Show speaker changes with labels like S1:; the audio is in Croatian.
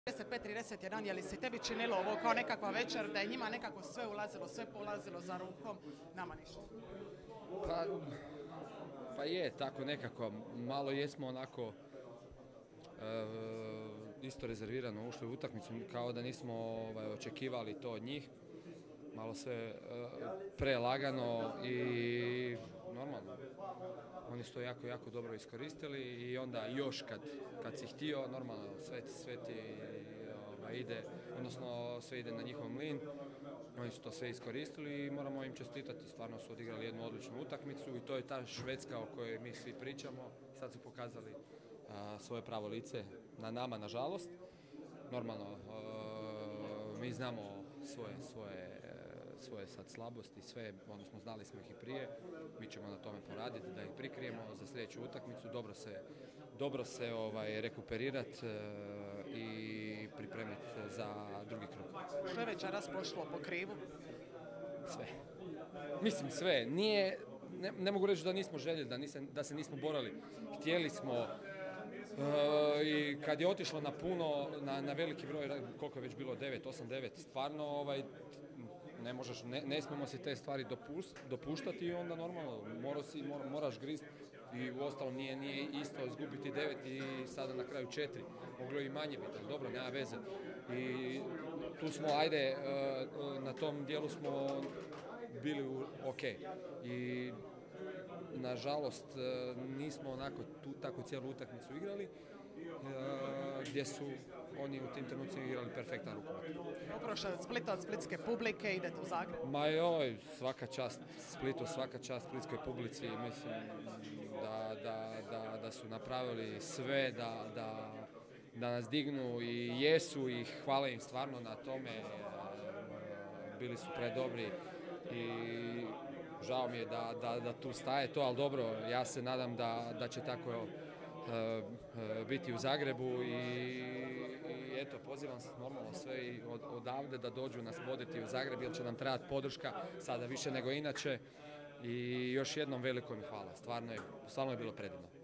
S1: 35-31, je li se tebi činilo ovo kao nekakva večer, da je njima nekako sve ulazilo, sve polazilo za rukom, nama ništa?
S2: Pa je, tako nekako, malo jesmo onako isto rezervirano ušli u utakmicu, kao da nismo očekivali to od njih. Malo sve prelagano i normalno. Oni su to jako, jako dobro iskoristili i onda još kad si htio, normalno sve ti ide, odnosno sve ide na njihov mlin. Oni su to sve iskoristili i moramo im čestitati. Stvarno su odigrali jednu odličnu utakmicu i to je ta Švedska o kojoj mi svi pričamo. Sad su pokazali svoje pravo lice na nama, nažalost. Normalno, mi znamo svoje sad slabosti, sve, odnosno znali smo ih i prije. Mi ćemo na tome poraditi, da ih prikrijemo za sljedeću utakmicu, dobro se rekuperirati i pripremiti za drugi krug.
S1: Što je večeras pošlo po krivu?
S2: Sve. Mislim sve. Ne mogu reći da nismo željeli, da se nismo borali. Htjeli smo i kad je otišlo na puno, na veliki broj, koliko je već bilo, 8, 9, stvarno ne možeš, ne smijemo si te stvari dopuštati i onda normalno moraš grist i uostalom nije isto izgubiti 9 i sada na kraju 4. Moglo je i manje biti, ali dobro, nema veze. I tu smo, na tom dijelu smo bili ok. I nažalost nismo onako tako cijelu utakmicu igrali, gdje su oni u tim trenucima igrali perfektan rukomet.
S1: Oprošao od Splita, od splitske publike, idete u Zagreb?
S2: Ma svaka čast Splitu, svaka čast splitskoj publici. Mislim da su napravili sve da nas dignu i jesu i hvala im stvarno na tome. Bili su predobri i žao mi je da tu staje to, ali dobro, ja se nadam da će tako biti u Zagrebu i eto, pozivam se normalno sve i odavde da dođu nas voditi u Zagreb, jer će nam trebati podrška sada više nego inače i još jednom veliko mi hvala, stvarno je bilo predivno.